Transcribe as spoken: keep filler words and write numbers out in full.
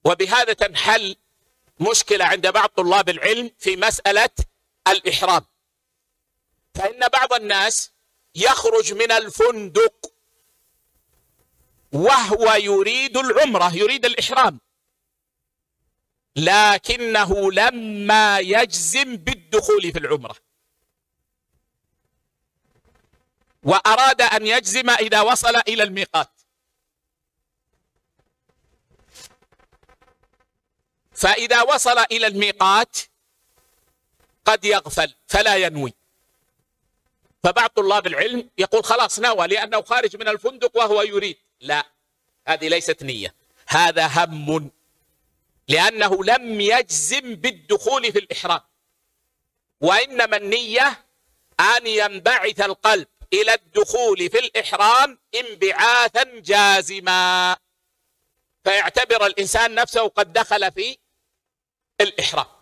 وبهذا تنحل مشكلة عند بعض طلاب العلم في مسألة الإحرام. فإن بعض الناس يخرج من الفندق وهو يريد العمرة، يريد الإحرام، لكنه لما يجزم بالدخول في العمرة وأراد أن يجزم إذا وصل إلى الميقات، فإذا وصل إلى الميقات قد يغفل فلا ينوي. فبعض طلاب العلم يقول خلاص نوى لأنه خارج من الفندق وهو يريد. لا، هذه ليست نية، هذا هم، لأنه لم يجزم بالدخول في الإحرام. وإنما النية أن ينبعث القلب إلى الدخول في الإحرام انبعاثا جازما، فيعتبر الإنسان نفسه قد دخل في الإحرام.